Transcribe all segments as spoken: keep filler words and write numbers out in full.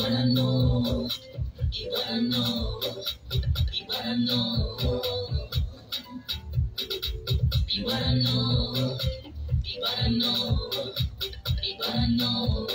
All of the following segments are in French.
wanna know, you wanna know, you wanna know, you wanna know, you wanna know, you wanna know.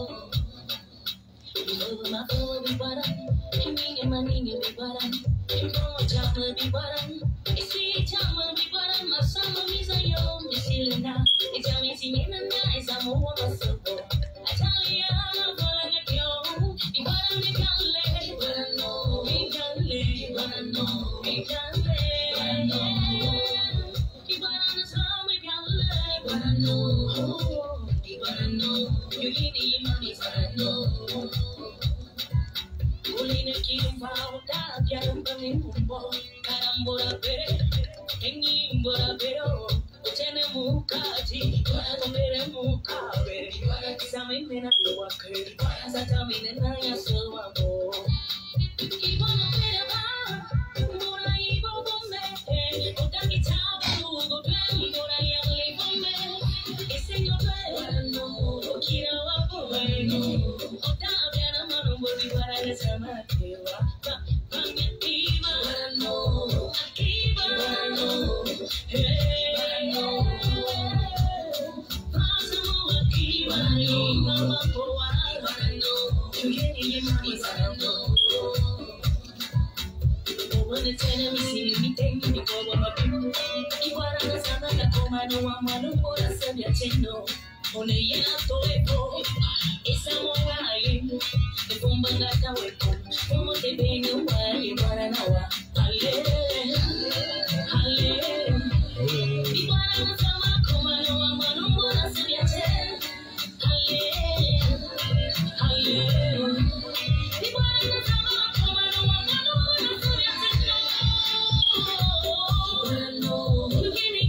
You know my phone be button, you mean my name be button, you know my job will be button, you see time will be button, my summer is a young, you see it now, it's a missing in the night, I'm over my soul. I tell you, I'm gonna get you, you wanna be gone, you wanna know, be gone, you wanna know, be gone, you wanna know, you wanna know, be gone, you wanna know, you wanna know, you need your money, wanna know. Uli nikimba utabyamba mimbo karambura bere enyimbura bero utene mukati komere mukabe samimena lwake satamine na yasowa mo ibona bere mura ibo bombe utakitaba ugo mura yale bombe isenyo bere no kira wapo bere otabyana manu bozi bara sama tewa pamitima no akiba no hey no pasu akiba ni mama poa no yeye mami no When it's enemy see me take me go on my people you are the sana la coma no amano por hacer ya chino one ya todo esa moa ahí de bomba gata hueco como te ven un guay para nada ale ale y para no sama coma no amano por hacer ya chino ale ale y para no sama coma no amano por hacer ya chino no you give me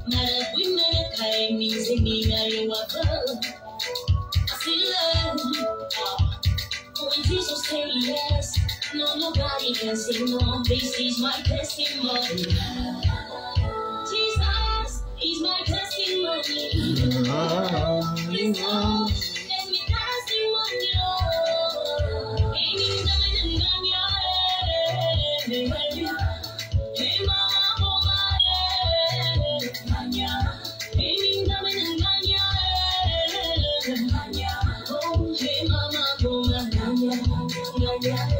No, nobody can say no. This is my testimony. Jesus is my testimony. Jesus, let me testimony. Ain't even done it and done yet. Hey, mama, oh, my head. Ain't even done it and done yet. Oh, hey, mama, oh, my head.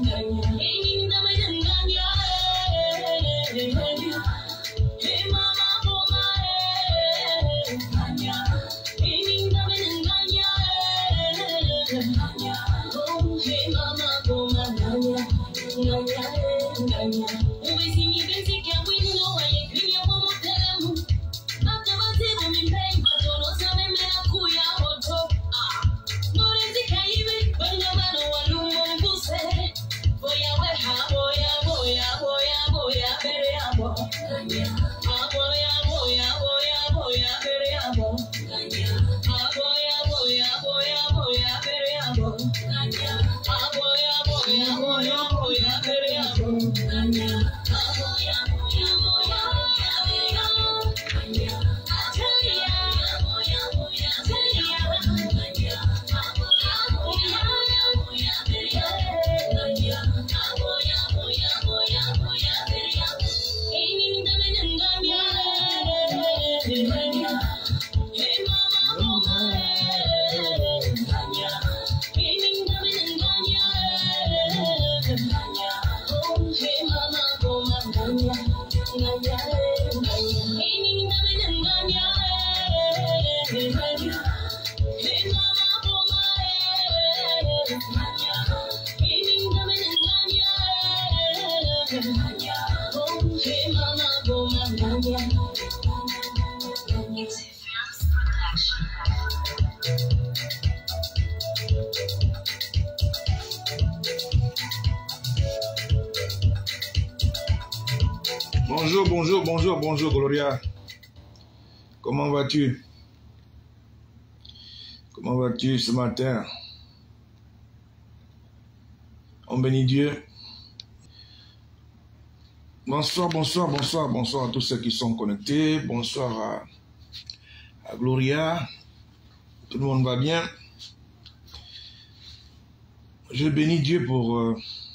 Bonjour, bonjour, bonjour, bonjour Gloria. Comment vas-tu? Comment vas-tu ce matin? On bénit Dieu. Bonsoir, bonsoir, bonsoir, bonsoir à tous ceux qui sont connectés. Bonsoir à, à Gloria. Tout le monde va bien? Je bénis Dieu pour... Euh,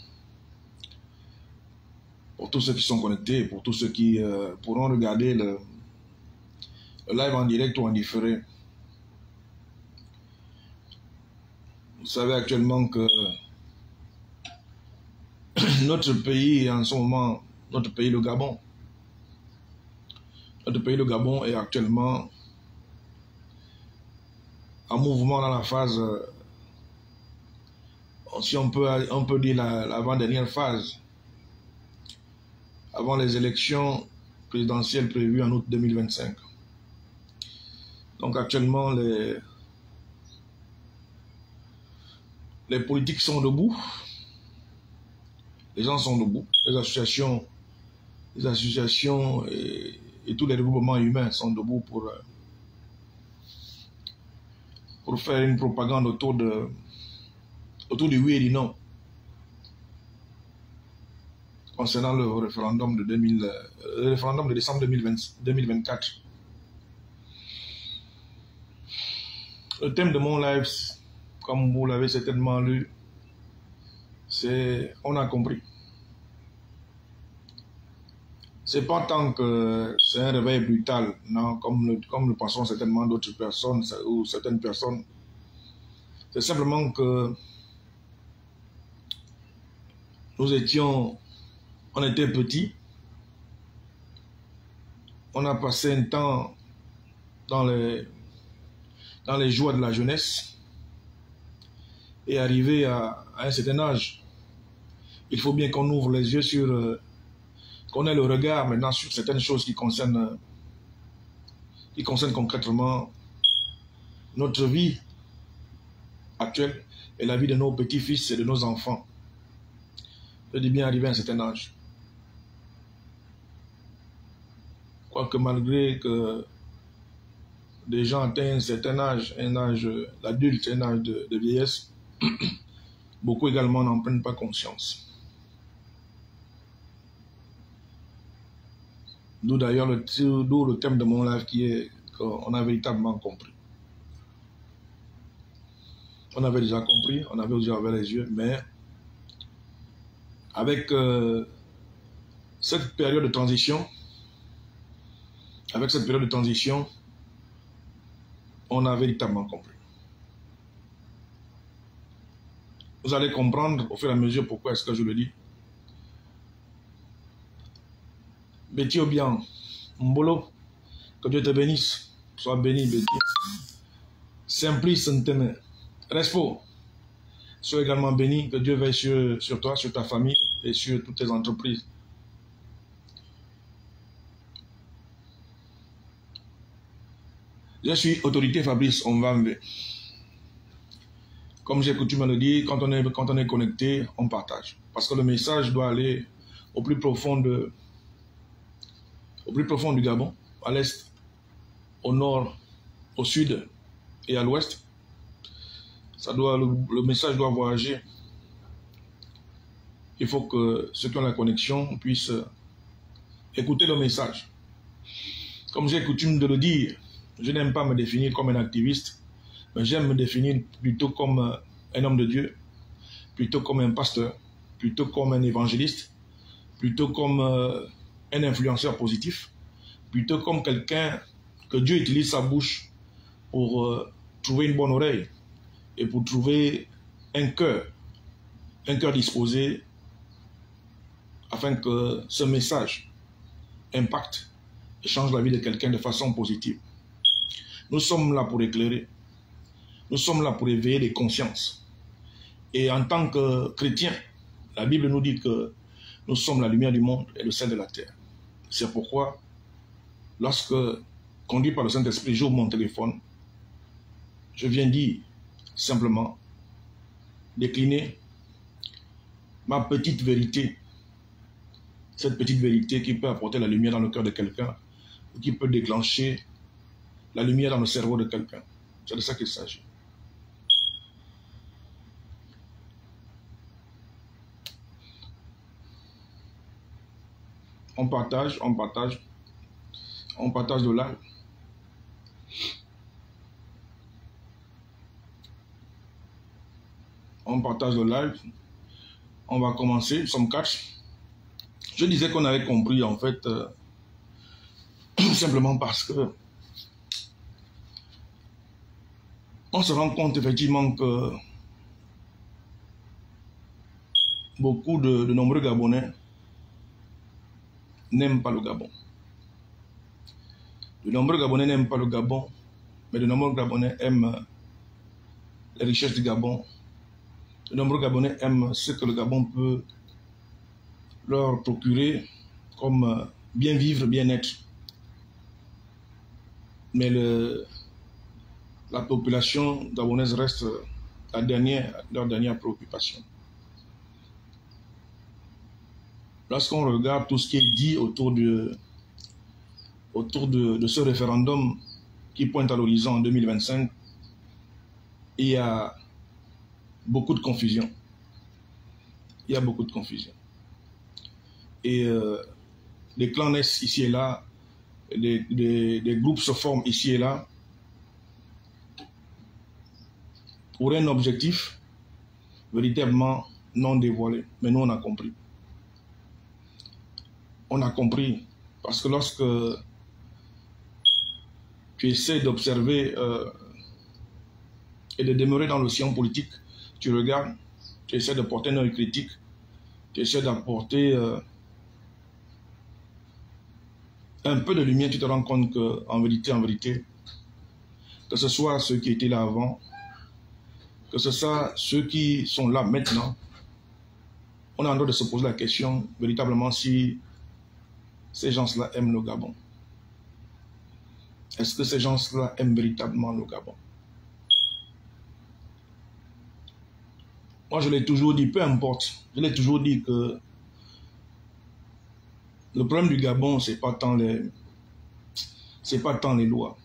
pour tous ceux qui sont connectés, pour tous ceux qui euh, pourront regarder le, le live en direct ou en différé. Vous savez actuellement que notre pays, en ce moment, notre pays, le Gabon, notre pays, le Gabon, est actuellement en mouvement dans la phase, euh, si on peut, on peut dire l'avant-dernière phase, avant les élections présidentielles prévues en août deux mille vingt-cinq. Donc actuellement, les, les politiques sont debout, les gens sont debout, les associations, les associations et, et tous les regroupements humains sont debout pour, pour faire une propagande autour, de, autour du oui et du non. Concernant le référendum de, deux mille, euh, le référendum de décembre deux mille vingt, deux mille vingt-quatre. Le thème de mon live, comme vous l'avez certainement lu, c'est « On a compris ». C'est pas tant que c'est un réveil brutal, non, comme le, comme le pensent certainement d'autres personnes ou certaines personnes. C'est simplement que nous étions... On était petits, on a passé un temps dans les, dans les joies de la jeunesse et arrivé à, à un certain âge, il faut bien qu'on ouvre les yeux sur, euh, qu'on ait le regard maintenant sur certaines choses qui concernent, qui concernent concrètement notre vie actuelle et la vie de nos petits-fils et de nos enfants. Je dis bien arrivé à un certain âge. Quoique malgré que des gens atteignent un certain âge, un âge d'adulte, un âge de, de vieillesse, beaucoup également n'en prennent pas conscience. D'où d'ailleurs le, le thème de mon live qui est qu'on a véritablement compris. On avait déjà compris, on avait déjà ouvert les yeux, mais avec euh, cette période de transition, avec cette période de transition, on a véritablement compris. Vous allez comprendre au fur et à mesure pourquoi est-ce que je le dis. Betty Obiang, Mbolo, que Dieu te bénisse. Sois béni, Betty. Simplice Nteme, Respo, sois également béni. Que Dieu veille sur, sur toi, sur ta famille et sur toutes tes entreprises. Je suis autorité Fabrice Onvambe. Comme j'ai coutume à le dire, quand on, est, quand on est connecté, on partage. Parce que le message doit aller au plus profond, de, au plus profond du Gabon, à l'est, au nord, au sud et à l'ouest. Ça doit, le, le message doit voyager. Il faut que ceux qui ont la connexion puissent écouter le message. Comme j'ai coutume de le dire, je n'aime pas me définir comme un activiste, mais j'aime me définir plutôt comme un homme de Dieu, plutôt comme un pasteur, plutôt comme un évangéliste, plutôt comme un influenceur positif, plutôt comme quelqu'un que Dieu utilise sa bouche pour trouver une bonne oreille et pour trouver un cœur, un cœur disposé afin que ce message impacte et change la vie de quelqu'un de façon positive. Nous sommes là pour éclairer. Nous sommes là pour éveiller les consciences. Et en tant que chrétiens, la Bible nous dit que nous sommes la lumière du monde et le sel de la terre. C'est pourquoi, lorsque, conduit par le Saint-Esprit, j'ouvre mon téléphone, je viens dire simplement, décliner ma petite vérité, cette petite vérité qui peut apporter la lumière dans le cœur de quelqu'un, ou qui peut déclencher la lumière dans le cerveau de quelqu'un. C'est de ça qu'il s'agit. On partage, on partage, on partage le live. On partage le live. On va commencer, nous sommes quatre. Je disais qu'on avait compris en fait, euh, simplement parce que on se rend compte effectivement que beaucoup de, de nombreux Gabonais n'aiment pas le Gabon. De nombreux Gabonais n'aiment pas le Gabon, mais de nombreux Gabonais aiment les richesses du Gabon. De nombreux Gabonais aiment ce que le Gabon peut leur procurer comme bien vivre, bien être. Mais le, la population gabonaise reste la dernière, leur dernière préoccupation. Lorsqu'on regarde tout ce qui est dit autour de, autour de, de ce référendum qui pointe à l'horizon en deux mille vingt-cinq, il y a beaucoup de confusion. Il y a beaucoup de confusion. Et euh, les clans naissent ici et là, des, des, des groupes se forment ici et là pour un objectif véritablement non dévoilé. Mais nous, on a compris. On a compris parce que lorsque tu essaies d'observer euh, et de demeurer dans le sillon politique, tu regardes, tu essaies de porter un œil critique, tu essaies d'apporter euh, un peu de lumière, tu te rends compte qu'en vérité, en vérité, que ce soit ceux qui étaient là avant, que ce soit ceux qui sont là maintenant, on a en droit de se poser la question véritablement si ces gens-là aiment le Gabon. Est-ce que ces gens-là aiment véritablement le Gabon? Moi, je l'ai toujours dit, peu importe, je l'ai toujours dit que le problème du Gabon, ce n'est pas tant les, ce n'est pas tant les lois.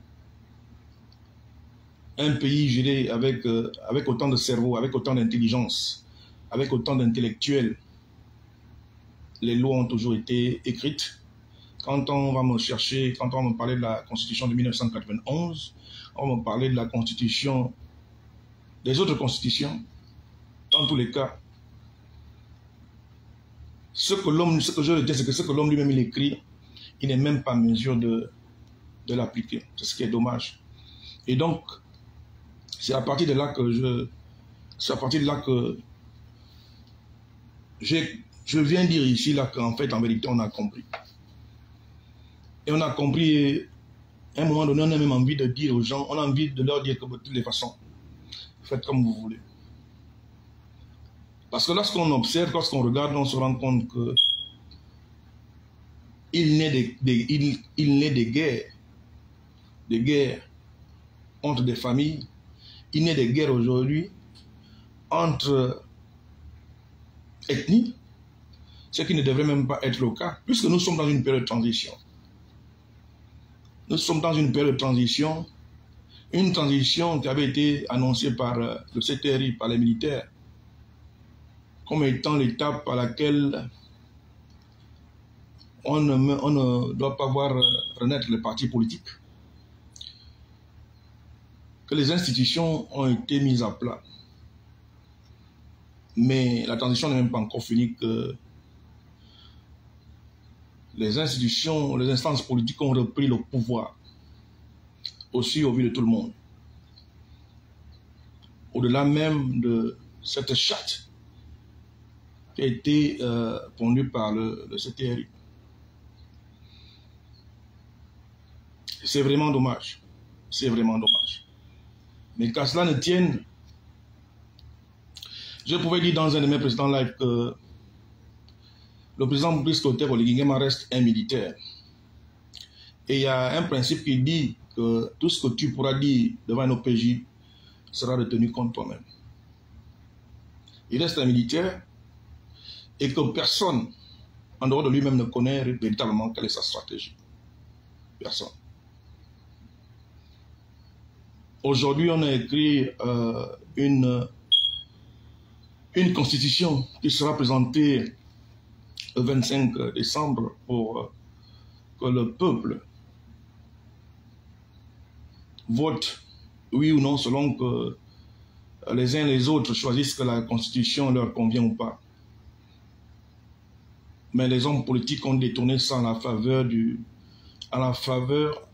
Un pays géré avec, euh, avec autant de cerveau, avec autant d'intelligence, avec autant d'intellectuels, les lois ont toujours été écrites. Quand on va me chercher, quand on va me parler de la Constitution de mille neuf cent quatre-vingt-onze, on va me parler de la Constitution, des autres constitutions, dans tous les cas, ce que l'homme, ce que je veux dire, c'est que ce que l'homme lui-même il écrit, il n'est même pas en mesure de, de l'appliquer. C'est ce qui est dommage. Et donc, c'est à partir de là que je, c'est à partir de là que j'ai, je viens dire ici là qu'en fait, en vérité, on a compris. Et on a compris, à un moment donné, on a même envie de dire aux gens, on a envie de leur dire que de toutes les façons, faites comme vous voulez. Parce que lorsqu'on observe, lorsqu'on regarde, on se rend compte que il naît des, des, il, il naît des guerres, des guerres entre des familles, il naît des guerres aujourd'hui entre ethnies, ce qui ne devrait même pas être le cas, puisque nous sommes dans une période de transition. Nous sommes dans une période de transition, une transition qui avait été annoncée par le C T R I, par les militaires, comme étant l'étape à laquelle on ne, on ne doit pas voir renaître les partis politiques, que les institutions ont été mises à plat. Mais la transition n'est même pas encore finie, que les institutions, les instances politiques ont repris le pouvoir, aussi au vu de tout le monde. Au-delà même de cette charte qui a été euh, pondue par le, le C T R I. C'est vraiment dommage. C'est vraiment dommage. Mais qu'à cela ne tienne, je pouvais dire dans un de mes précédents lives que le président Brice Clotaire Oligui Nguema reste un militaire. Et il y a un principe qui dit que tout ce que tu pourras dire devant un O P J sera retenu contre toi-même. Il reste un militaire et que personne, en dehors de lui-même, ne connaît véritablement quelle est sa stratégie. Personne. Aujourd'hui, on a écrit euh, une, une constitution qui sera présentée le vingt-cinq décembre pour euh, que le peuple vote oui ou non selon que les uns et les autres choisissent que la constitution leur convient ou pas. Mais les hommes politiques ont détourné ça à la faveur du, à la faveur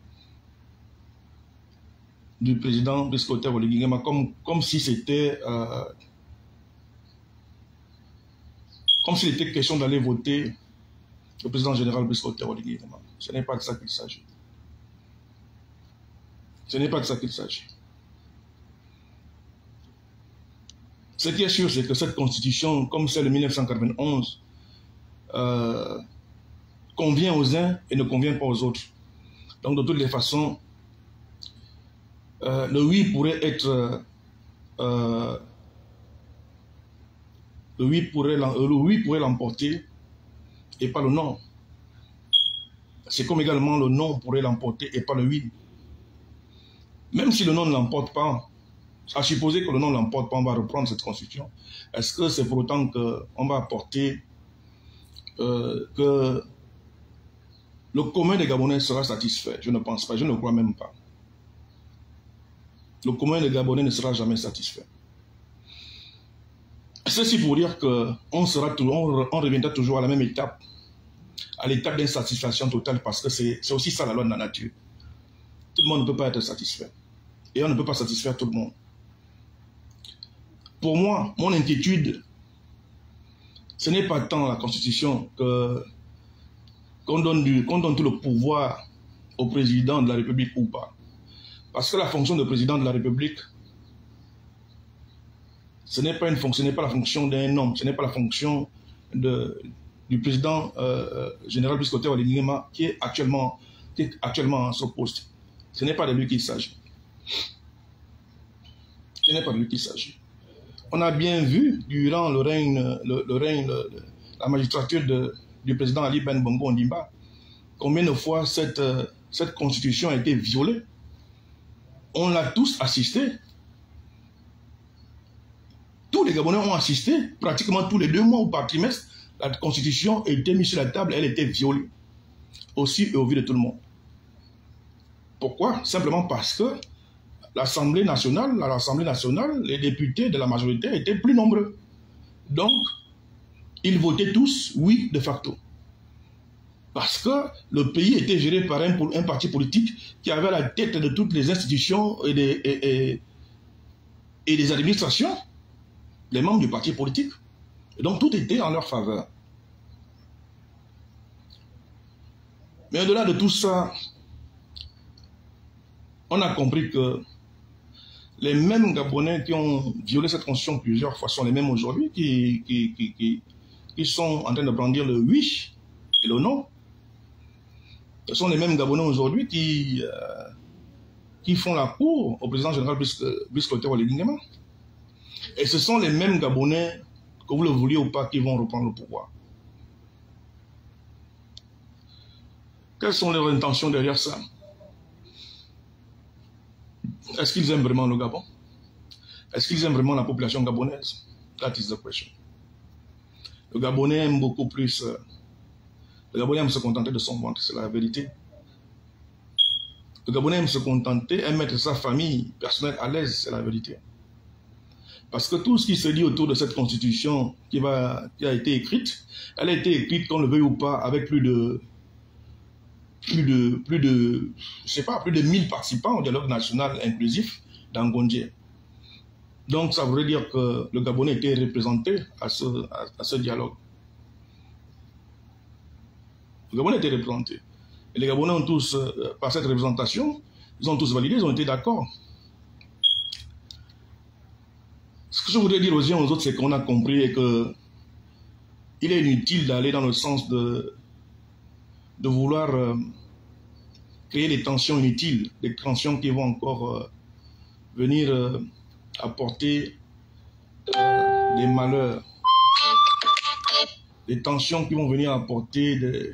du président Brice Clotaire Oligui Nguema, comme, comme si c'était euh, comme s'il était question d'aller voter le président général Brice Clotaire Oligui Nguema. Ce n'est pas de ça qu'il s'agit. Ce n'est pas de ça qu'il s'agit. Ce qui est sûr, c'est que cette constitution, comme celle de mille neuf cent quatre-vingt-onze, euh, convient aux uns et ne convient pas aux autres. Donc, de toutes les façons, euh, le oui pourrait être... Euh, le oui pourrait, le oui pourrait l'emporter et pas le non. C'est comme également le non pourrait l'emporter et pas le oui. Même si le non ne l'emporte pas, à supposer que le non ne l'emporte pas, on va reprendre cette constitution. Est-ce que c'est pour autant qu'on va apporter euh, que le commun des Gabonais sera satisfait? Je ne pense pas, je ne crois même pas. Le commun des Gabonais ne sera jamais satisfait. Ceci pour dire qu'on sera toujours, on, on reviendra toujours à la même étape, à l'étape d'insatisfaction totale, parce que c'est aussi ça la loi de la nature. Tout le monde ne peut pas être satisfait. Et on ne peut pas satisfaire tout le monde. Pour moi, mon inquiétude, ce n'est pas tant la Constitution que qu'on donne, du, qu'on donne tout le pouvoir au président de la République ou pas. Parce que la fonction de président de la République, ce n'est pas une fonction, ce n'est pas la fonction d'un homme, ce n'est pas la fonction de, du président euh, général Brice Clotaire Oligui Nguema qui est actuellement, qui est actuellement à ce poste. Ce n'est pas de lui qu'il s'agit. Ce n'est pas de lui qu'il s'agit. On a bien vu durant le règne, le, le règne, le, la magistrature de, du président Ali Ben Bongo Ondimba, combien de fois cette, cette constitution a été violée. On l'a tous assisté. Tous les Gabonais ont assisté, pratiquement tous les deux mois ou par trimestre, la constitution était mise sur la table, elle était violée. Aussi et au vu de tout le monde. Pourquoi? Simplement parce que l'Assemblée nationale, à l'Assemblée nationale, les députés de la majorité étaient plus nombreux. Donc, ils votaient tous oui de facto. Parce que le pays était géré par un, un parti politique qui avait la tête de toutes les institutions et des, et, et, et des administrations, les membres du parti politique. Et donc tout était en leur faveur. Mais au-delà de tout ça, on a compris que les mêmes Gabonais qui ont violé cette constitution plusieurs fois sont les mêmes aujourd'hui qui, qui, qui, qui, qui sont en train de brandir le oui et le non. Ce sont les mêmes Gabonais aujourd'hui qui, euh, qui font la cour au président général Brice Clotaire Oligui Nguema. Et ce sont les mêmes Gabonais, que vous le vouliez ou pas, qui vont reprendre le pouvoir. Quelles sont leurs intentions derrière ça? Est-ce qu'ils aiment vraiment le Gabon? Est-ce qu'ils aiment vraiment la population gabonaise? That is the question. Le Gabonais aime beaucoup plus... Euh, le Gabonais aime se contenter de son ventre, c'est la vérité. Le Gabonais aime se contenter, aime mettre sa famille personnelle à l'aise, c'est la vérité. Parce que tout ce qui se dit autour de cette constitution qui, va, qui a été écrite, elle a été écrite, qu'on le veuille ou pas, avec plus de... plus de, plus de, je sais pas, plus de mille participants au dialogue national inclusif dans Gondier. Donc ça voudrait dire que le Gabonais était représenté à ce, à, à ce dialogue. Le Gabonais était représenté. Et les Gabonais ont tous, euh, par cette représentation, ils ont tous validé, ils ont été d'accord. Ce que je voudrais dire aux uns aux autres, c'est qu'on a compris et que il est inutile d'aller dans le sens de de vouloir euh, créer des tensions inutiles, des tensions qui vont encore euh, venir euh, apporter euh, des malheurs, des tensions qui vont venir apporter des,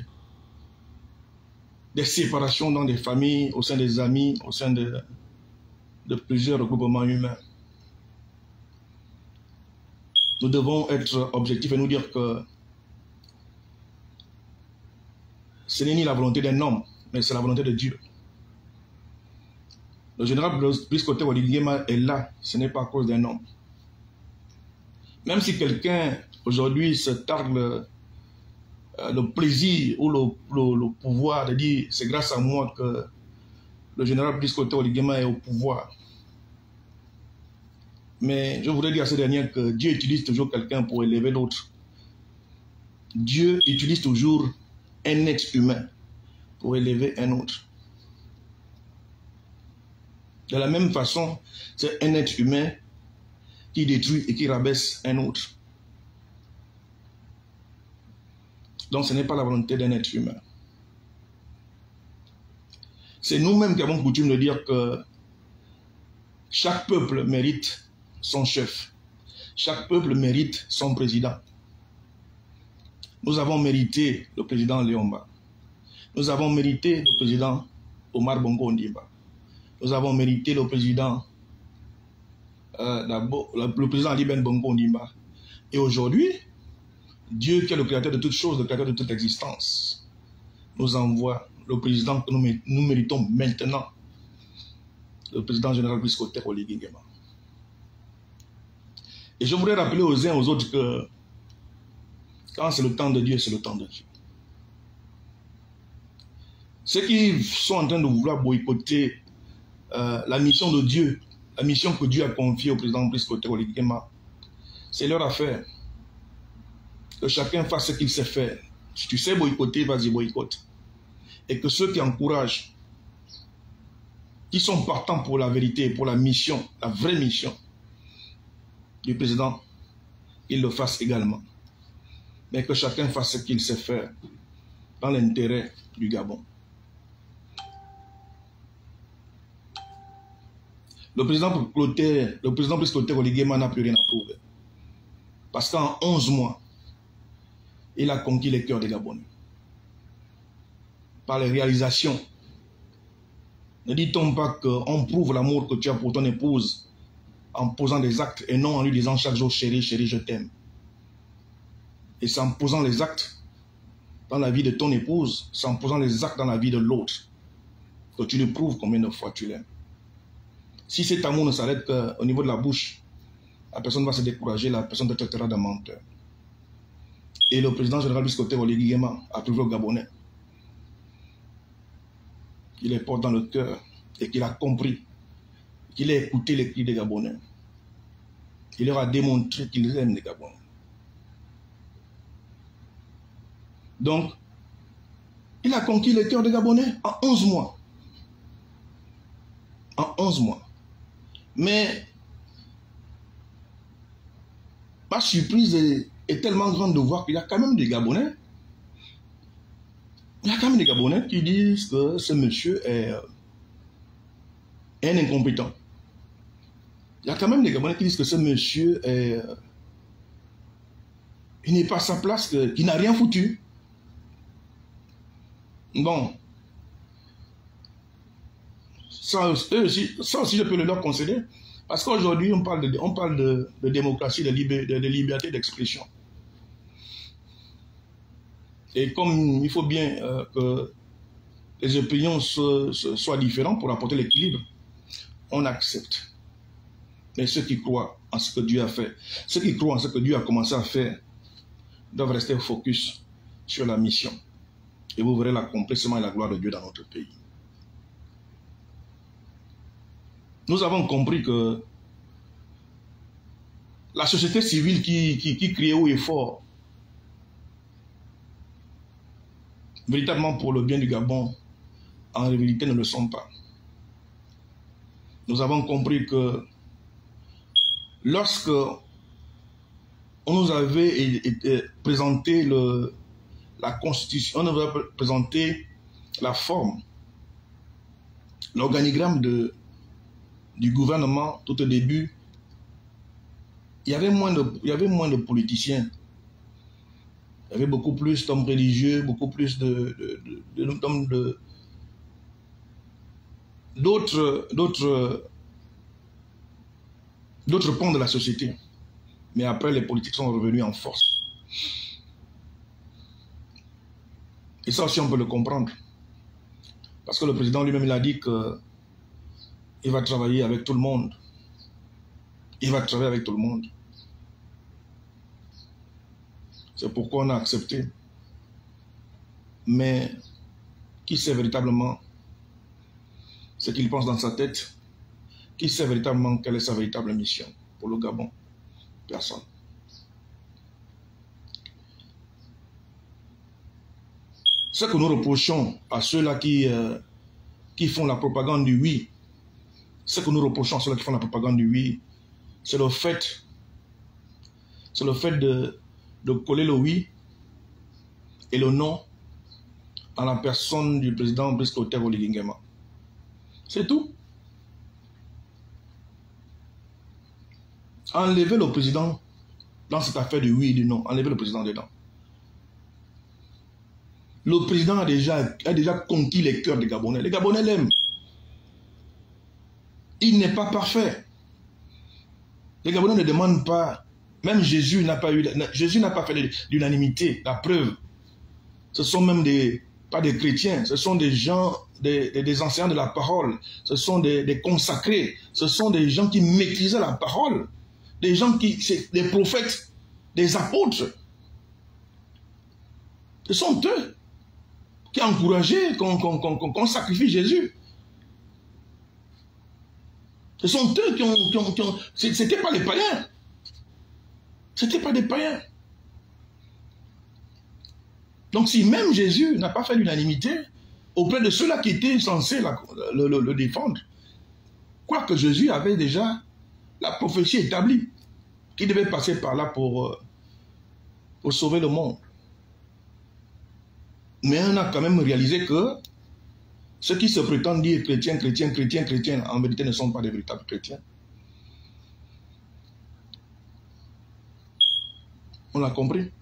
des séparations dans des familles, au sein des amis, au sein de, de plusieurs regroupements humains. Nous devons être objectifs et nous dire que ce n'est ni la volonté d'un homme, mais c'est la volonté de Dieu. Le général Brice Clotaire Oligui Nguema est là, ce n'est pas à cause d'un homme. Même si quelqu'un aujourd'hui se targue le, euh, le plaisir ou le, le, le pouvoir de dire c'est grâce à moi que le général Brice Clotaire Oligui Nguema est au pouvoir. Mais je voudrais dire à ces derniers que Dieu utilise toujours quelqu'un pour élever l'autre. Dieu utilise toujours un être humain pour élever un autre. De la même façon, c'est un être humain qui détruit et qui rabaisse un autre. Donc ce n'est pas la volonté d'un être humain. C'est nous-mêmes qui avons coutume de dire que chaque peuple mérite son chef. Chaque peuple mérite son président. Nous avons mérité le président Léomba. Nous avons mérité le président Omar Bongo Ondimba. Nous avons mérité le président euh, le président Ali Ben Bongo Ondimba. Et aujourd'hui, Dieu qui est le créateur de toutes choses, le créateur de toute existence, nous envoie le président que nous, nous méritons maintenant, le président général Brice Clotaire Oligui Nguema. Et je voudrais rappeler aux uns aux autres que quand c'est le temps de Dieu, c'est le temps de Dieu. Ceux qui sont en train de vouloir boycotter euh, la mission de Dieu, la mission que Dieu a confiée au président Brice Clotaire Oligui Nguema, c'est leur affaire. Que chacun fasse ce qu'il sait faire. Si tu sais boycotter, vas-y boycotte. Et que ceux qui encouragent, qui sont partants pour la vérité, pour la mission, la vraie mission du président, ils le fassent également. Mais que chacun fasse ce qu'il sait faire dans l'intérêt du Gabon. Le président Clotaire, le président Brice Clotaire Oligui Nguema n'a plus rien à prouver. Parce qu'en onze mois, il a conquis les cœurs des Gabonais. Par les réalisations Ne dit-on pas qu'on prouve l'amour que tu as pour ton épouse en posant des actes et non en lui disant chaque jour chérie, chérie, je t'aime. Et c'est en posant les actes dans la vie de ton épouse, c'est en posant les actes dans la vie de l'autre que tu lui prouves combien de fois tu l'aimes. Si cet amour ne s'arrête qu'au niveau de la bouche, la personne va se décourager, la personne te traitera de menteur. Et le président général Brice Clotaire Oligui Nguema a prouvé aux Gabonais qu'il les porte dans le cœur et qu'il a compris, qu'il a écouté les cris des Gabonais. Il leur a démontré qu'ils aiment les Gabonais. Donc, il a conquis le cœur des Gabonais en onze mois. En onze mois. Mais ma surprise est, est tellement grande de voir qu'il y a quand même des Gabonais. Il y a quand même des Gabonais qui disent que ce monsieur est, est un incompétent. Il y a quand même des Gabonais qui disent que ce monsieur est, il n'est pas à sa place, qu'il n'a rien foutu. Bon, ça, eux aussi, ça aussi je peux le leur concéder, parce qu'aujourd'hui on parle de, on parle de, de démocratie, de, libé, de, de liberté d'expression. Et comme il faut bien euh, que les opinions se, se, soient différentes pour apporter l'équilibre, on accepte. Mais ceux qui croient en ce que Dieu a fait, ceux qui croient en ce que Dieu a commencé à faire, doivent rester focus sur la mission. Et vous verrez l'accomplissement et la gloire de Dieu dans notre pays. Nous avons compris que la société civile qui, qui, qui criait haut et fort, véritablement pour le bien du Gabon, en réalité ne le sont pas. Nous avons compris que lorsque on nous avait présenté le la Constitution, on avait présenté la forme, l'organigramme de, du gouvernement tout au début, il y avait moins de, il y avait moins de politiciens. Il y avait beaucoup plus d'hommes religieux, beaucoup plus de, de, de, de, de d'autres, d'autres, d'autres pans de la société. Mais après, les politiques sont revenus en force. Et ça aussi, on peut le comprendre. Parce que le président lui-même, il a dit qu'il va travailler avec tout le monde. Il va travailler avec tout le monde. C'est pourquoi on a accepté. Mais qui sait véritablement ce qu'il pense dans sa tête? Qui sait véritablement quelle est sa véritable mission pour le Gabon? Personne. Ce que nous reprochons à ceux-là qui, euh, qui font la propagande du oui, ce que nous reprochons à ceux-là qui font la propagande du oui, c'est le fait, c'est le fait de, de coller le oui et le non à la personne du président Brice Clotaire Oligui Nguema. C'est tout. Enlever le président dans cette affaire du oui et du non, enlever le président dedans. Le président a déjà, a déjà conquis les cœurs des Gabonais. Les Gabonais l'aiment. Il n'est pas parfait. Les Gabonais ne demandent pas. Même Jésus n'a pas eu, Jésus n'a pas fait l'unanimité. La preuve, ce sont même des, pas des chrétiens, ce sont des gens, des, des, des enseignants de la parole, ce sont des, des consacrés, ce sont des gens qui maîtrisaient la parole, des gens qui, c'est des prophètes, des apôtres. Ce sont eux qui ont encouragé qu'on qu'on, qu'on, qu'on sacrifie Jésus. Ce sont eux qui ont... Qui ont, qui ont c'était pas les païens. C'était pas des païens. Donc si même Jésus n'a pas fait l'unanimité auprès de ceux-là qui étaient censés la, le, le, le défendre, quoique Jésus avait déjà la prophétie établie, qui devait passer par là pour, pour sauver le monde. Mais on a quand même réalisé que ceux qui se prétendent dire chrétiens, chrétiens, chrétiens, chrétiens, en vérité ne sont pas des véritables chrétiens. On l'a compris.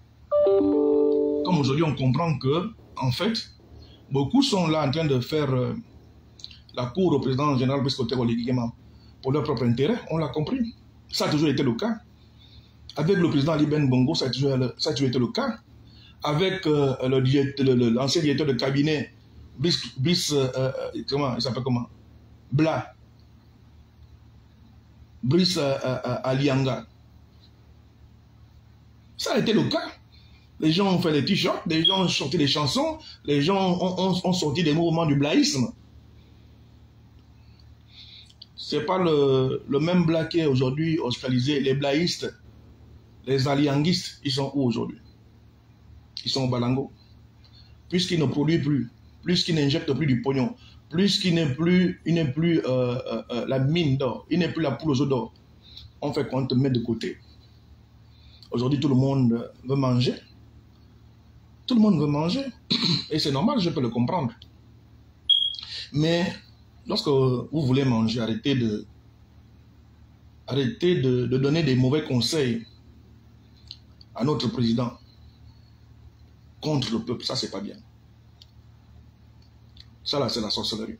Comme aujourd'hui on comprend que, en fait, beaucoup sont là en train de faire, euh, la cour au président général Brice Clotaire Oligui-Nguema pour leur propre intérêt, on l'a compris. Ça a toujours été le cas. Avec le président Ali Ben Bongo, ça a toujours, ça a toujours été le cas. Avec euh, l'ancien le, le, le, directeur de cabinet, Brice, Brice euh, comment il s'appelle comment Bla. Brice euh, euh, Alianga. Ça a été le cas. Les gens ont fait des t-shirts, les gens ont sorti des chansons, les gens ont, ont, ont sorti des mouvements du blaïsme. C'est pas le, le même Bla qui est aujourd'hui hospitalisé. Les blaïstes, les alianguistes, ils sont où aujourd'hui? Ils sont au Balango. Puisqu'ils ne produisent plus, puisqu'ils n'injectent plus du pognon, puisqu'il n'est plus, il n'est plus euh, euh, euh, la mine d'or, il n'est plus la poule aux œufs d'or, on fait qu'on te met de côté. Aujourd'hui, tout le monde veut manger. Tout le monde veut manger. Et c'est normal, je peux le comprendre. Mais lorsque vous voulez manger, arrêtez de, arrêtez de, de donner des mauvais conseils à notre président contre le peuple. Ça, c'est pas bien. Ça, là, c'est la sorcellerie.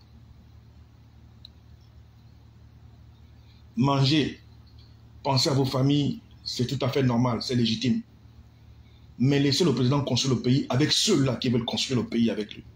Manger, penser à vos familles, c'est tout à fait normal, c'est légitime. Mais laissez le président construire le pays avec ceux-là qui veulent construire le pays avec lui.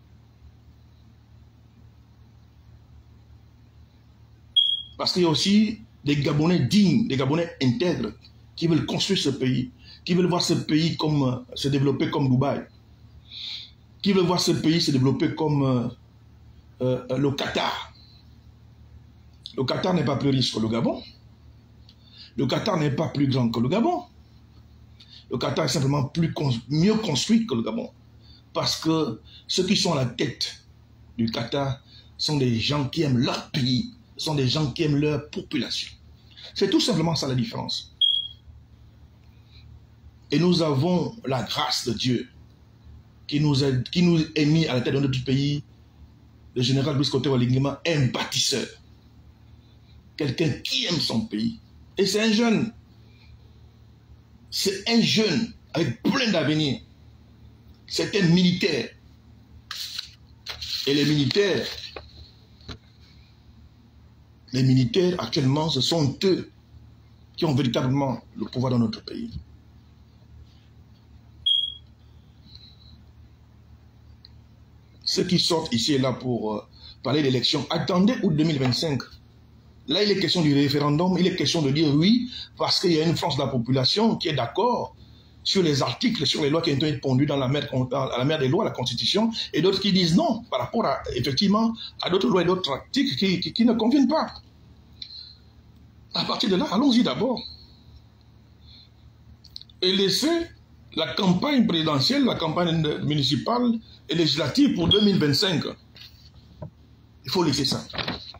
Parce qu'il y a aussi des Gabonais dignes, des Gabonais intègres qui veulent construire ce pays, qui veulent voir ce pays comme, se développer comme Dubaï, qui veulent voir ce pays se développer comme euh, euh, le Qatar. Le Qatar n'est pas plus riche que le Gabon. Le Qatar n'est pas plus grand que le Gabon. Le Qatar est simplement plus cons mieux construit que le Gabon. Parce que ceux qui sont à la tête du Qatar sont des gens qui aiment leur pays, sont des gens qui aiment leur population. C'est tout simplement ça la différence. Et nous avons la grâce de Dieu qui nous, a, qui nous est mis à la tête de notre pays, le général Brice Clotaire Oligui-Nguema, un bâtisseur. Quelqu'un qui aime son pays. Et c'est un jeune. C'est un jeune avec plein d'avenir. C'est un militaire. Et les militaires, les militaires actuellement, ce sont eux qui ont véritablement le pouvoir dans notre pays. Ceux qui sortent ici et là pour euh, parler d'élections, attendez août deux mille vingt-cinq. Là, il est question du référendum, il est question de dire oui, parce qu'il y a une France de la population qui est d'accord sur les articles, sur les lois qui ont été pondues dans la mer, dans la mer des lois, la Constitution, et d'autres qui disent non, par rapport à, effectivement, à d'autres lois et d'autres articles qui, qui, qui ne conviennent pas. À partir de là, allons-y d'abord. Et laissez la campagne présidentielle, la campagne municipale et législative pour deux mille vingt-cinq. Il faut laisser ça.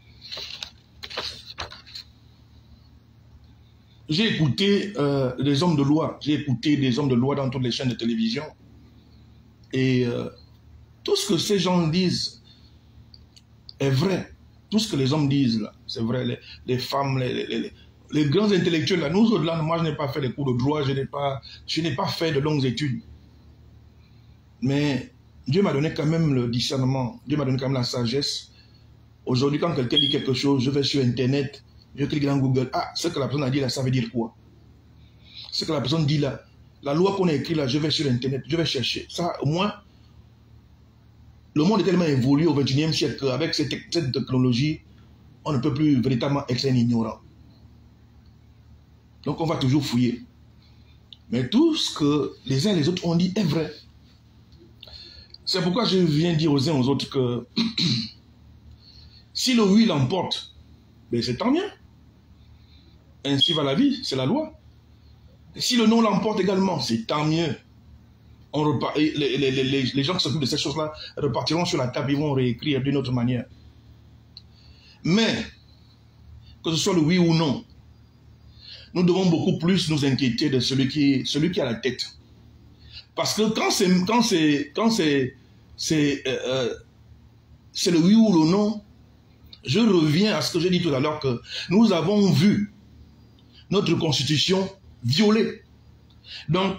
J'ai écouté euh, des hommes de loi, j'ai écouté des hommes de loi dans toutes les chaînes de télévision. Et euh, tout ce que ces gens disent est vrai. Tout ce que les hommes disent, là, c'est vrai. Les, les femmes, les, les, les, les grands intellectuels, là, nous au-delà, moi je n'ai pas fait des cours de droit, je n'ai pas, je n'ai pas fait de longues études. Mais Dieu m'a donné quand même le discernement, Dieu m'a donné quand même la sagesse. Aujourd'hui, quand quelqu'un dit quelque chose, je vais sur Internet, je clique dans Google. Ah, ce que la personne a dit là, ça veut dire quoi? Ce que la personne dit là, la loi qu'on a écrite là, je vais sur Internet, je vais chercher. Ça, au moins, le monde est tellement évolué au vingt et unième siècle qu'avec cette, cette technologie, on ne peut plus véritablement être un ignorant. Donc on va toujours fouiller. Mais tout ce que les uns et les autres ont dit est vrai. C'est pourquoi je viens dire aux uns et aux autres que si le oui l'emporte, ben c'est tant mieux. Ainsi va la vie, c'est la loi. Et si le non l'emporte également, c'est tant mieux. On repart, les, les, les, les, les gens qui s'occupent de ces choses-là repartiront sur la table, ils vont réécrire d'une autre manière. Mais, que ce soit le oui ou non, nous devons beaucoup plus nous inquiéter de celui qui, celui qui est à la tête. Parce que quand c'est quand c'est quand c'est c'est euh, c'est le oui ou le non, je reviens à ce que j'ai dit tout à l'heure, que nous avons vu notre constitution violée. Donc,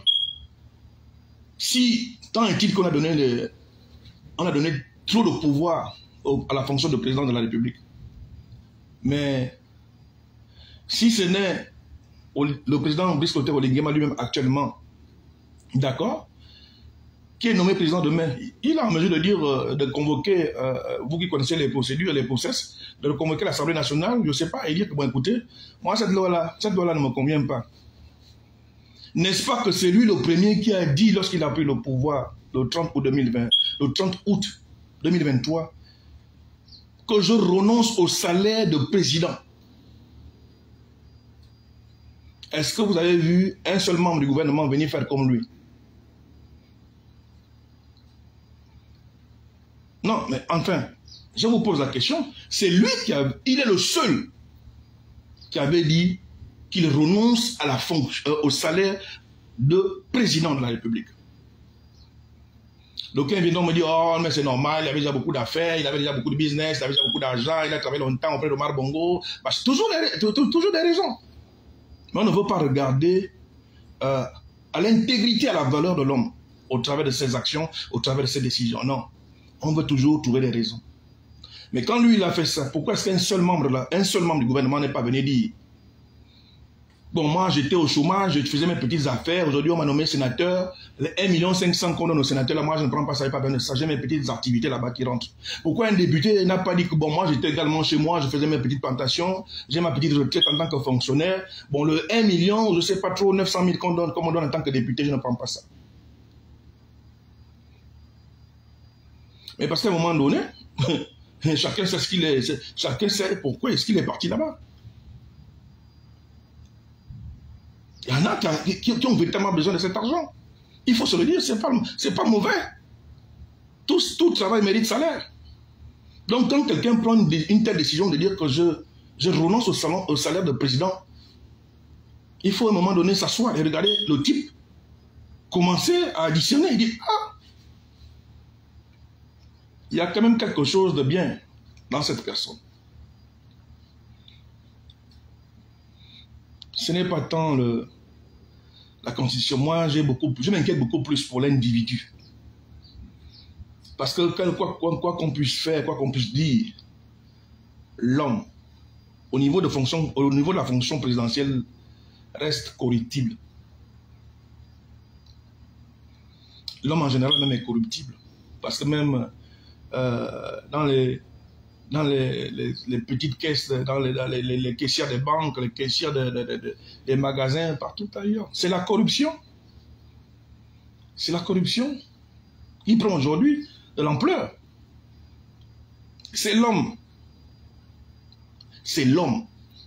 si tant est-il qu'on a donné le, on a donné trop de pouvoir au, à la fonction de président de la République. Mais si ce n'est le président Brice Clotaire Oligui Nguema lui-même actuellement, d'accord, qui est nommé président demain, il est en mesure de dire, de convoquer, euh, vous qui connaissez les procédures, les process, de convoquer l'Assemblée nationale, je ne sais pas, et dire que, bon, écoutez, moi, cette loi-là, cette loi-là ne me convient pas. N'est-ce pas que c'est lui le premier qui a dit, lorsqu'il a pris le pouvoir, le trente août deux mille vingt, le trente août deux mille vingt-trois, que je renonce au salaire de président. Est-ce que vous avez vu un seul membre du gouvernement venir faire comme lui? Non, mais enfin, je vous pose la question, c'est lui qui a, il est le seul qui avait dit qu'il renonce à la fonction, euh, au salaire de président de la République. Donc, il vient donc me dire, oh, mais c'est normal, il avait déjà beaucoup d'affaires, il avait déjà beaucoup de business, il avait déjà beaucoup d'argent, il a travaillé longtemps auprès de Omar Bongo. Bah, c'est toujours des, toujours des raisons. Mais on ne veut pas regarder euh, à l'intégrité, à la valeur de l'homme, au travers de ses actions, au travers de ses décisions. Non. On veut toujours trouver des raisons. Mais quand lui, il a fait ça, pourquoi est-ce qu'un seul membre là, un seul membre du gouvernement n'est pas venu dire, bon, moi, j'étais au chômage, je faisais mes petites affaires, aujourd'hui, on m'a nommé sénateur, les un million cinq cent qu'on donne au sénateur, là, moi, je ne prends pas ça, pas besoin de ça, j'ai mes petites activités là-bas qui rentrent. Pourquoi un député n'a pas dit que, bon, moi, j'étais également chez moi, je faisais mes petites plantations, j'ai ma petite retraite en tant que fonctionnaire, bon, le un million, je ne sais pas trop, neuf cent mille qu'on donne, comme on donne en tant que député, je ne prends pas ça. Mais parce qu'à un moment donné, chacun sait ce qu'il est, chacun sait pourquoi est-ce qu'il est parti là-bas. Il y en a qui, qui, qui ont véritablement besoin de cet argent. Il faut se le dire, ce n'est pas, pas mauvais. Tout, tout travail mérite salaire. Donc quand quelqu'un prend une, une telle décision de dire que je, je renonce au, salon, au salaire de président, il faut à un moment donné s'asseoir et regarder le type, commencer à additionner et dire, ah, il y a quand même quelque chose de bien dans cette personne. Ce n'est pas tant le, la Constitution. Moi, j'ai beaucoup, je m'inquiète beaucoup plus pour l'individu. Parce que quoi qu'on quoi qu'on puisse faire, quoi qu'on puisse dire, l'homme, au niveau de fonction, au niveau de la fonction présidentielle, reste corruptible. L'homme en général même est corruptible. Parce que même euh, dans les dans les, les, les petites caisses, dans les, dans les, les, les caissières des banques, les caissières de, de, de, de, des magasins, partout ailleurs. C'est la corruption. C'est la corruption. Il prend aujourd'hui de l'ampleur. C'est l'homme. C'est l'homme.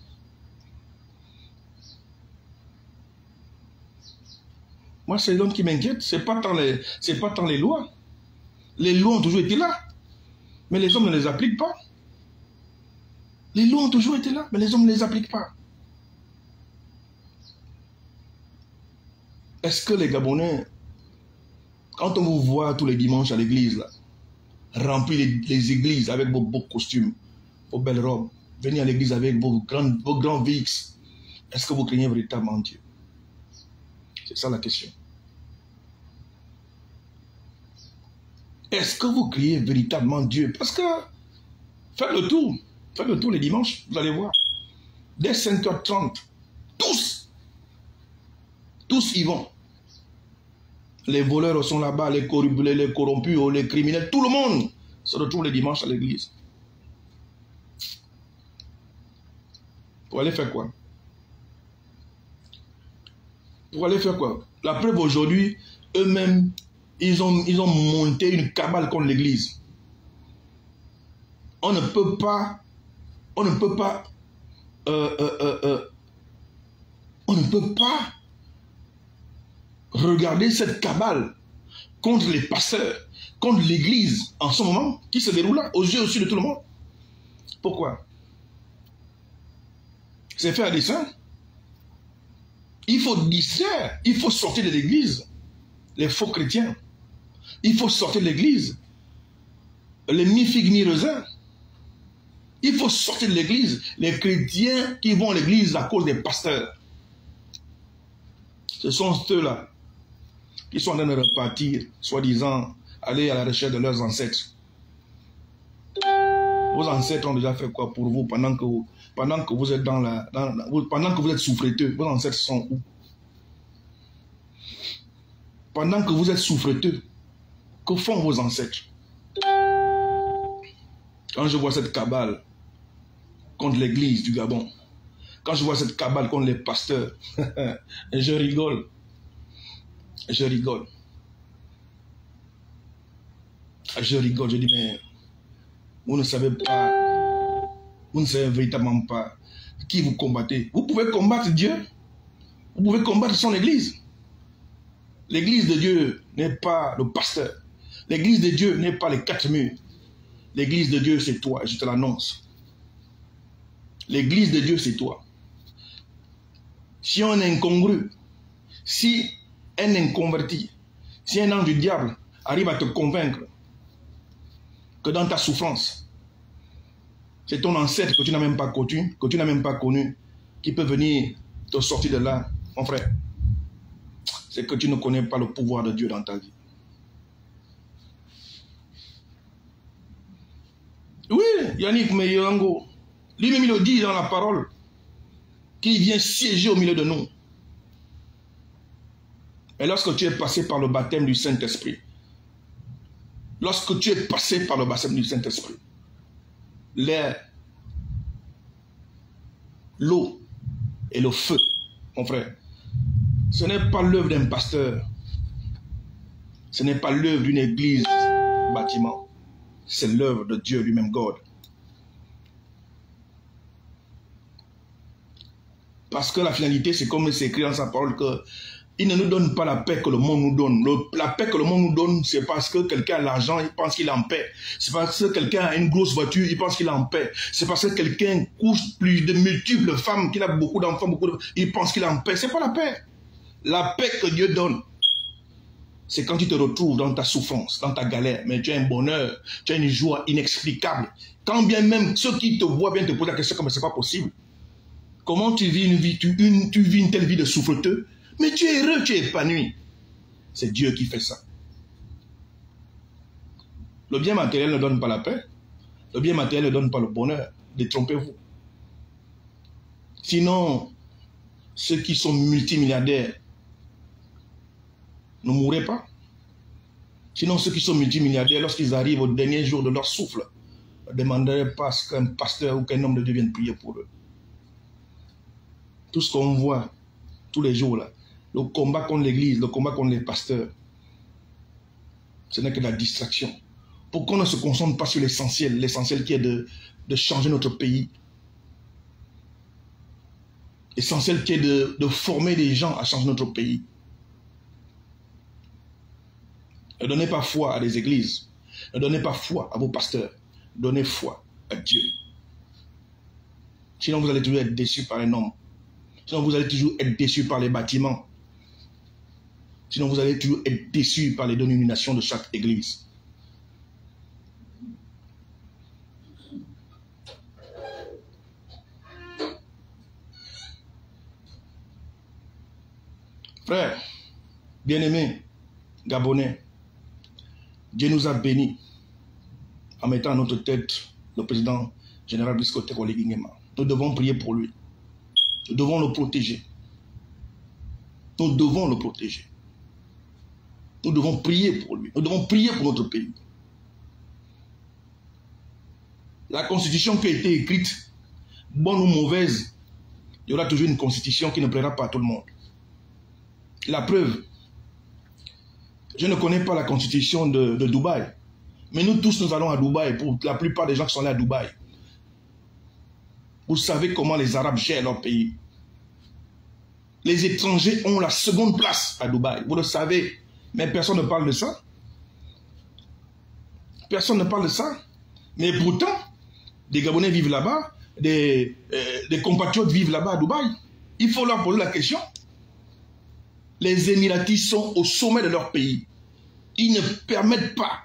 Moi, c'est l'homme qui m'inquiète. C'est pas tant les, c'est pas tant les lois. Les lois ont toujours été là. Mais les hommes ne les appliquent pas. Les lois ont toujours été là, mais les hommes ne les appliquent pas. Est-ce que les Gabonais, quand on vous voit tous les dimanches à l'église, remplir les, les églises avec vos beaux costumes, vos belles robes, venir à l'église avec vos grands, vos grands V X, est-ce que vous craignez véritablement Dieu? C'est ça la question. Est-ce que vous criez véritablement Dieu? Parce que faites le tour, faites le tour les dimanches, vous allez voir. Dès cinq heures trente, tous, tous y vont. Les voleurs sont là-bas, les corrompus, les corrompus, les criminels, tout le monde se retrouve les dimanches à l'église. Pour aller faire quoi? Pour aller faire quoi? La preuve aujourd'hui, eux-mêmes, Ils ont, ils ont monté une cabale contre l'église. On ne peut pas, on ne peut pas, euh, euh, euh, euh, on ne peut pas regarder cette cabale contre les pasteurs, contre l'église en ce moment, qui se déroule là, aux yeux aussi de tout le monde. Pourquoi? C'est fait à dessein. Il faut distraire, il faut sortir de l'église les faux chrétiens. Il faut sortir de l'église les mi-figues mi-raisins. Il faut sortir de l'église les chrétiens qui vont à l'église à cause des pasteurs. Ce sont ceux-là qui sont en train de repartir, soi-disant, aller à la recherche de leurs ancêtres. Vos ancêtres ont déjà fait quoi pour vous pendant que vous, pendant que vous êtes dans la... Dans la pendant que vous êtes souffreteux, vos ancêtres sont où? Pendant que vous êtes souffreteux, que font vos ancêtres? Quand je vois cette cabale contre l'église du Gabon, quand je vois cette cabale contre les pasteurs, je rigole. Je rigole. Je rigole, je dis, mais vous ne savez pas, vous ne savez véritablement pas qui vous combattez. Vous pouvez combattre Dieu, vous pouvez combattre son église. L'église de Dieu n'est pas le pasteur. L'église de Dieu n'est pas les quatre murs. L'église de Dieu, c'est toi, je te l'annonce. L'église de Dieu, c'est toi. Si un incongru, si un inconverti, si un ange du diable arrive à te convaincre que dans ta souffrance, c'est ton ancêtre que tu n'as même pas connu, que tu n'as même pas connu, qui peut venir te sortir de là, mon frère, c'est que tu ne connais pas le pouvoir de Dieu dans ta vie. Oui, Yannick Meyengo, lui-même il le dit dans la parole, qu'il vient siéger au milieu de nous. Et lorsque tu es passé par le baptême du Saint-Esprit, lorsque tu es passé par le baptême du Saint-Esprit, l'air, l'eau et le feu, mon frère, ce n'est pas l'œuvre d'un pasteur, ce n'est pas l'œuvre d'une église, bâtiment, c'est l'œuvre de Dieu lui-même, God. Parce que la finalité, c'est comme c'est écrit dans sa parole que il ne nous donne pas la paix que le monde nous donne. Le, la paix que le monde nous donne, c'est parce que quelqu'un a l'argent, il pense qu'il est en paix. C'est parce que quelqu'un a une grosse voiture, il pense qu'il est en paix. C'est parce que quelqu'un couche plus de multiples femmes, qu'il a beaucoup d'enfants, beaucoup de... il pense qu'il est en paix. C'est pas la paix. La paix que Dieu donne, c'est quand tu te retrouves dans ta souffrance, dans ta galère, mais tu as un bonheur, tu as une joie inexplicable. Quand bien même ceux qui te voient bien te posent la question comme c'est pas possible. Comment tu vis une vie, tu, une, tu vis une telle vie de souffreteux? Mais tu es heureux, tu es épanoui. C'est Dieu qui fait ça. Le bien matériel ne donne pas la paix. Le bien matériel ne donne pas le bonheur. Détrompez-vous. Sinon, ceux qui sont multimilliardaires ne mourraient pas. Sinon, ceux qui sont multimilliardaires, lorsqu'ils arrivent au dernier jour de leur souffle, ne demanderaient pas qu'un pasteur ou qu'un homme de Dieu vienne prier pour eux. Tout ce qu'on voit tous les jours là, le combat contre l'église, le combat contre les pasteurs, ce n'est que de la distraction. Pourquoi on ne se concentre pas sur l'essentiel, l'essentiel qui est de, de changer notre pays, l'essentiel qui est de, de former des gens à changer notre pays. Ne donnez pas foi à des églises, ne donnez pas foi à vos pasteurs, donnez foi à Dieu. Sinon vous allez toujours être déçus par un homme. Sinon, vous allez toujours être déçus par les bâtiments. Sinon, vous allez toujours être déçus par les dénominations de chaque église. Frères, bien-aimés, Gabonais, Dieu nous a bénis en mettant à notre tête le président général Brice Oligui Nguema. Nous devons prier pour lui. Nous devons le protéger. Nous devons le protéger. Nous devons prier pour lui. Nous devons prier pour notre pays. La constitution qui a été écrite, bonne ou mauvaise, il y aura toujours une constitution qui ne plaira pas à tout le monde. La preuve, je ne connais pas la constitution de, de Dubaï, mais nous tous nous allons à Dubaï, pour la plupart des gens qui sont allés à Dubaï. Vous savez comment les Arabes gèrent leur pays. Les étrangers ont la seconde place à Dubaï. Vous le savez, mais personne ne parle de ça. Personne ne parle de ça. Mais pourtant, des Gabonais vivent là-bas, des, euh, des compatriotes vivent là-bas à Dubaï. Il faut leur poser la question. Les Émiratis sont au sommet de leur pays. Ils ne permettent pas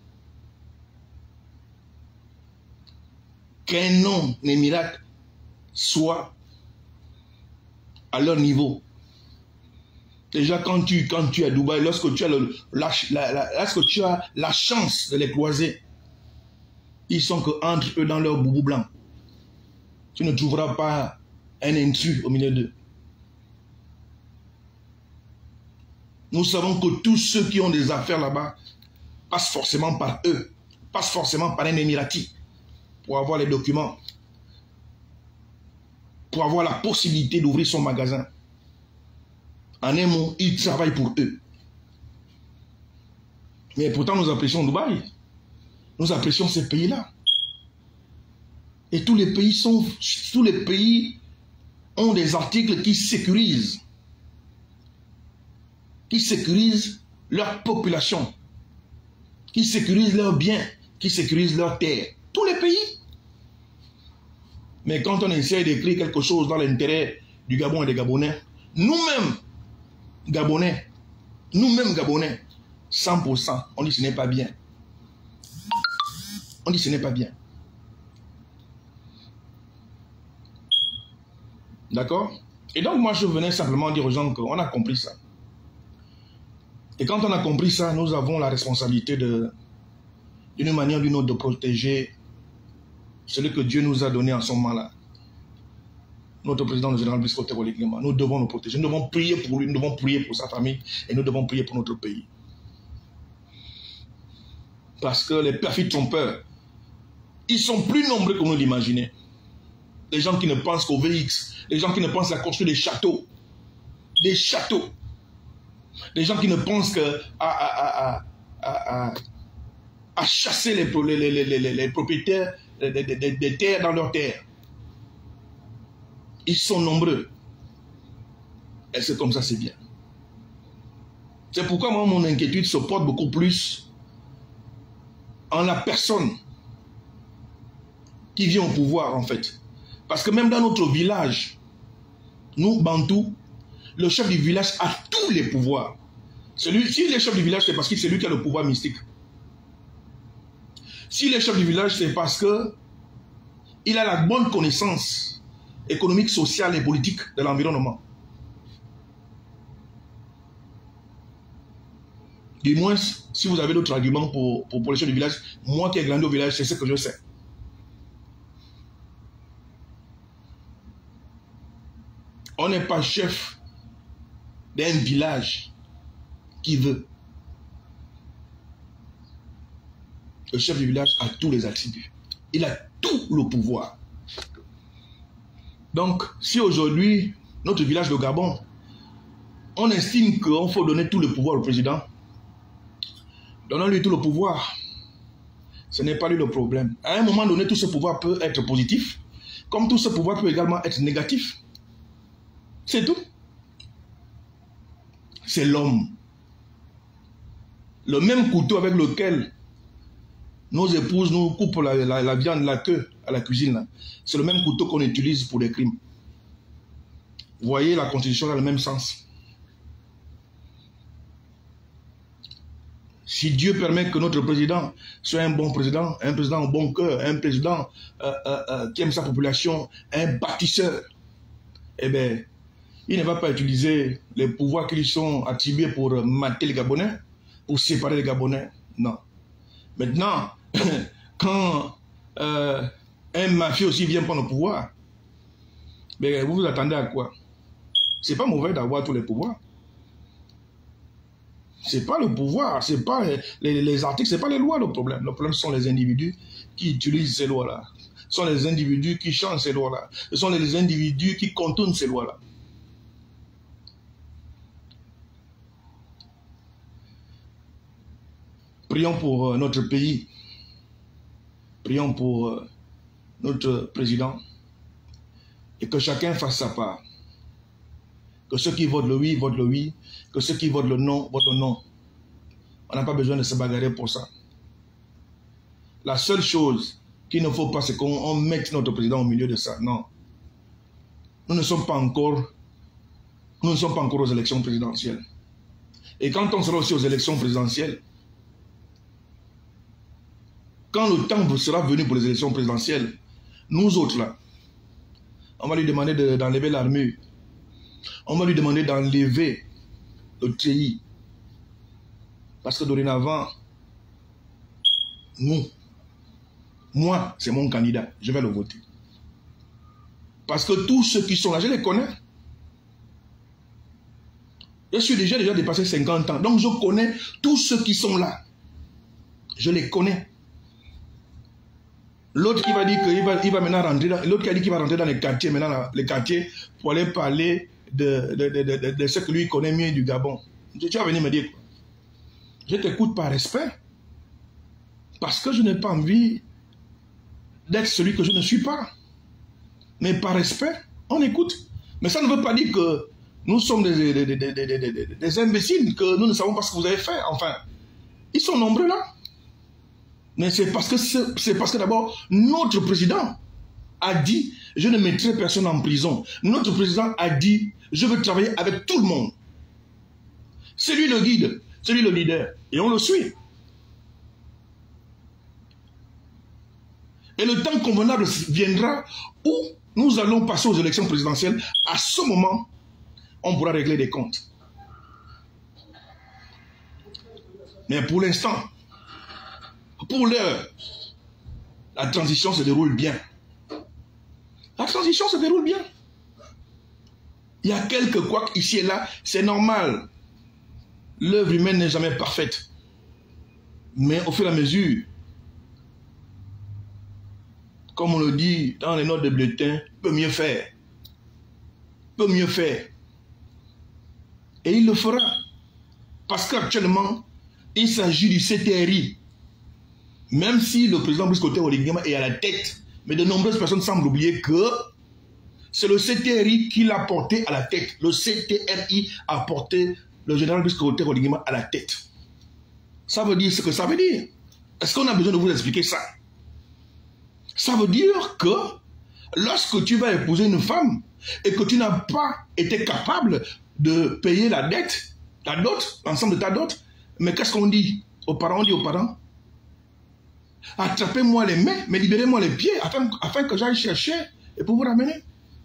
qu'un nom émirat soit à leur niveau. Déjà, quand tu, quand tu es à Dubaï, lorsque tu as, le, la, la, la, lorsque tu as la chance de les croiser, Ils sont que entre eux dans leur boubou blanc. Tu ne trouveras pas un intrus au milieu d'eux. Nous savons que tous ceux qui ont des affaires là-bas passent forcément par eux, passent forcément par un Émirati pour avoir les documents, pour avoir la possibilité d'ouvrir son magasin. En un mot, ils travaillent pour eux. Mais pourtant, nous apprécions Dubaï. Nous apprécions ces pays-là. Et tous les pays sont, tous les pays ont des articles qui sécurisent, qui sécurisent leur population, qui sécurisent leurs biens, qui sécurisent leurs terres. Tous les pays. Mais quand on essaie d'écrire quelque chose dans l'intérêt du Gabon et des Gabonais, nous-mêmes, Gabonais, nous-mêmes Gabonais, cent pour cent, on dit ce n'est pas bien. On dit ce n'est pas bien. D'accord? Et donc moi je venais simplement dire aux gens qu'on a compris ça. Et quand on a compris ça, nous avons la responsabilité de, d'une manière ou d'une autre, de protéger celui que Dieu nous a donné en ce moment-là. Notre président, le général Brice Oligui Nguema, nous devons nous protéger. Nous devons prier pour lui, nous devons prier pour sa famille et nous devons prier pour notre pays. Parce que les perfides trompeurs, ils sont plus nombreux que nous l'imaginons. Les gens qui ne pensent qu'au V X, les gens qui ne pensent à construire des châteaux, des châteaux, les gens qui ne pensent qu'à à, à, à, à, à chasser les, les, les, les, les propriétaires des, des, des, des terres dans leurs terres. Ils sont nombreux. Et c'est comme ça, c'est bien. C'est pourquoi moi, mon inquiétude se porte beaucoup plus en la personne qui vient au pouvoir, en fait. Parce que même dans notre village, nous, Bantous, le chef du village a tous les pouvoirs. Celui, si il est chef du village, c'est parce que c'est lui qui a le pouvoir mystique. S'il est chef du village, c'est parce que il a la bonne connaissance économique, sociale et politique de l'environnement. Du moins, si vous avez d'autres arguments pour, pour, pour les chefs du village, moi qui ai grandi au village, c'est ce que je sais. On n'est pas chef d'un village qui veut. Le chef du village a tous les attributs. Il a tout le pouvoir. Donc, si aujourd'hui, notre village de Gabon, on estime qu'il faut donner tout le pouvoir au président, donnons-lui tout le pouvoir. Ce n'est pas lui le problème. À un moment donné, tout ce pouvoir peut être positif, comme tout ce pouvoir peut également être négatif. C'est tout. C'est l'homme. Le même couteau avec lequel nos épouses nous coupent la, la, la viande, la queue à la cuisine, c'est le même couteau qu'on utilise pour les crimes. Vous voyez, la Constitution a le même sens. Si Dieu permet que notre président soit un bon président, un président au bon cœur, un président euh, euh, euh, qui aime sa population, un bâtisseur, eh bien, il ne va pas utiliser les pouvoirs qui lui sont attribués pour mater les Gabonais, pour séparer les Gabonais. Non. Maintenant, quand euh, un mafieux aussi vient prendre le pouvoir, mais vous vous attendez à quoi? C'est pas mauvais d'avoir tous les pouvoirs. C'est pas le pouvoir, c'est pas les, les, les articles, c'est pas les lois le problème. Le problème sont les individus qui utilisent ces lois-là. Ce sont les individus qui changent ces lois-là. Ce sont les individus qui contournent ces lois-là. Prions pour notre pays. Prions pour notre président. Et que chacun fasse sa part. Que ceux qui votent le oui, votent le oui. Que ceux qui votent le non, votent le non. On n'a pas besoin de se bagarrer pour ça. La seule chose qu'il ne faut pas, c'est qu'on mette notre président au milieu de ça. Non. Nous ne sommes pas encore, nous ne sommes pas encore aux élections présidentielles. Et quand on sera aussi aux élections présidentielles, quand le temps sera venu pour les élections présidentielles, nous autres là, on va lui demander d'enlever de, l'armure. On va lui demander d'enlever le treillis. Parce que dorénavant, nous, moi, c'est mon candidat, je vais le voter. Parce que tous ceux qui sont là, je les connais. Je suis déjà, déjà dépassé cinquante ans. Donc je connais tous ceux qui sont là. Je les connais. L'autre qui va dire qu'il va, il va maintenant rentrer dans... L'autre qui a dit qu'il va rentrer dans les quartiers, maintenant les quartiers, pour aller parler de, de, de, de, de, de ce que lui connaît mieux du Gabon. Tu vas venir me dire quoi? Je t'écoute par respect. Parce que je n'ai pas envie d'être celui que je ne suis pas. Mais par respect, on écoute. Mais ça ne veut pas dire que nous sommes des, des, des, des, des, des, des imbéciles, que nous ne savons pas ce que vous avez fait. Enfin, ils sont nombreux là. Mais c'est parce que, c'est parce que d'abord, notre président a dit, je ne mettrai personne en prison. Notre président a dit, je veux travailler avec tout le monde. C'est lui le guide, c'est lui le leader. Et on le suit. Et le temps convenable viendra où nous allons passer aux élections présidentielles. À ce moment, on pourra régler des comptes. Mais pour l'instant, pour l'heure, la transition se déroule bien. La transition se déroule bien. Il y a quelques couacs ici et là, c'est normal. L'œuvre humaine n'est jamais parfaite. Mais au fur et à mesure, comme on le dit dans les notes de bulletin, peut mieux faire. Peut mieux faire. Et il le fera. Parce qu'actuellement, il s'agit du C T R I. Même si le président Brice Clotaire Oligui-Nguema est à la tête, mais de nombreuses personnes semblent oublier que c'est le C T R I qui l'a porté à la tête. Le C T R I a porté le général Brice Clotaire Oligui-Nguema à la tête. Ça veut dire ce que ça veut dire. Est-ce qu'on a besoin de vous expliquer ça? Ça veut dire que lorsque tu vas épouser une femme et que tu n'as pas été capable de payer la dette, la dot, l'ensemble de ta dot, mais qu'est-ce qu'on dit aux parents? On dit aux parents, attrapez-moi les mains, mais libérez-moi les pieds afin, afin que j'aille chercher et pour vous ramener.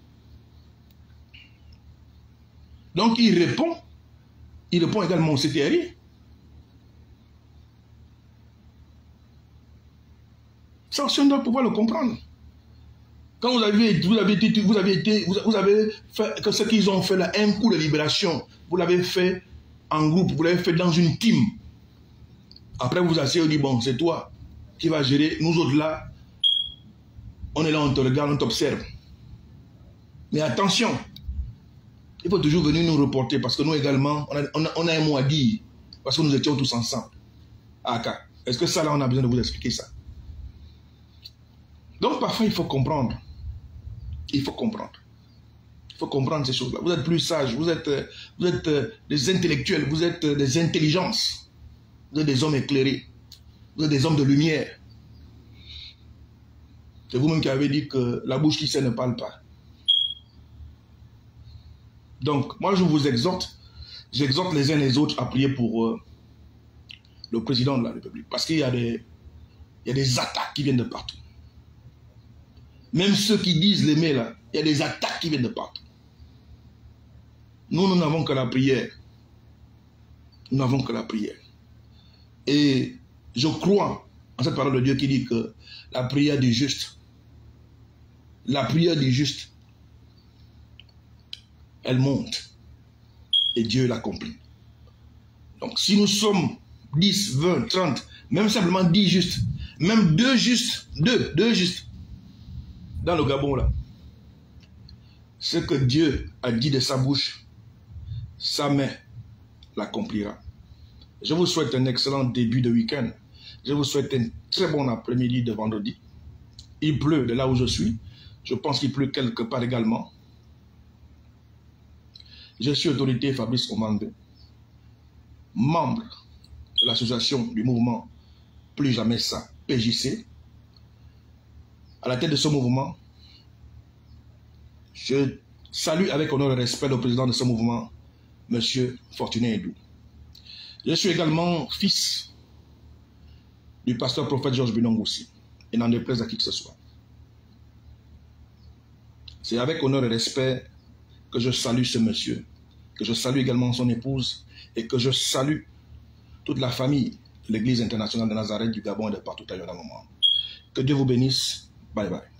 Donc il répond, il répond également au C T R I. Ça aussi, on doit pouvoir le comprendre. Quand vous avez, vous avez été, vous avez été, vous avez fait que ce qu'ils ont fait là, un coup de libération, vous l'avez fait en groupe, vous l'avez fait dans une team. Après, vous vous asseyez, vous dites, bon, c'est toi qui vas gérer. Nous autres là, on est là, on te regarde, on t'observe. Mais attention, il faut toujours venir nous reporter parce que nous également, on a, on a, on a un mot à dire. Parce que nous étions tous ensemble. Ah, est-ce que ça là, on a besoin de vous expliquer ça? Donc parfois il faut comprendre. Il faut comprendre. Il faut comprendre ces choses-là. Vous êtes plus sages, vous êtes, vous êtes des intellectuels, vous êtes des intelligences. Vous êtes des hommes éclairés. Vous êtes des hommes de lumière. C'est vous-même qui avez dit que la bouche qui sait ne parle pas. Donc moi je vous exhorte, j'exhorte les uns les autres à prier pour euh, le président de la République. Parce qu'il y a des, il y a des attaques qui viennent de partout. Même ceux qui disent l'aimer là, il y a des attaques qui viennent de partout. Nous, nous n'avons que la prière. Nous n'avons que la prière. Et je crois en cette parole de Dieu qui dit que la prière du juste, la prière du juste, elle monte et Dieu l'accomplit. Donc si nous sommes dix, vingt, trente, même simplement dix justes, même deux justes, deux, deux justes, dans le Gabon là, ce que Dieu a dit de sa bouche, sa main l'accomplira. Je vous souhaite un excellent début de week-end. Je vous souhaite un très bon après-midi de vendredi. Il pleut de là où je suis. Je pense qu'il pleut quelque part également. Je suis autorité Fabrice Omandé, membre de l'association du mouvement Plus Jamais Ça, P J C. À la tête de ce mouvement, je salue avec honneur et respect le président de ce mouvement, M. Fortuné Edou. Je suis également fils du pasteur prophète Georges Binongoussi, et n'en déplaise à qui que ce soit. C'est avec honneur et respect que je salue ce monsieur, que je salue également son épouse, et que je salue toute la famille de l'Église internationale de Nazareth du Gabon et de partout ailleurs dans le monde. Que Dieu vous bénisse. Bye bye.